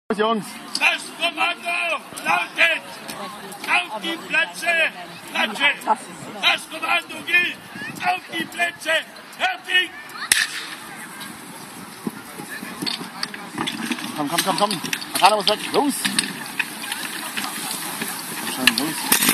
Jungs. Das Kommando lautet: Auf die Plätze, klatschen! Das Kommando gilt: Auf die Plätze, fertig! Komm. Keiner muss weg. Los! Komm schon, los.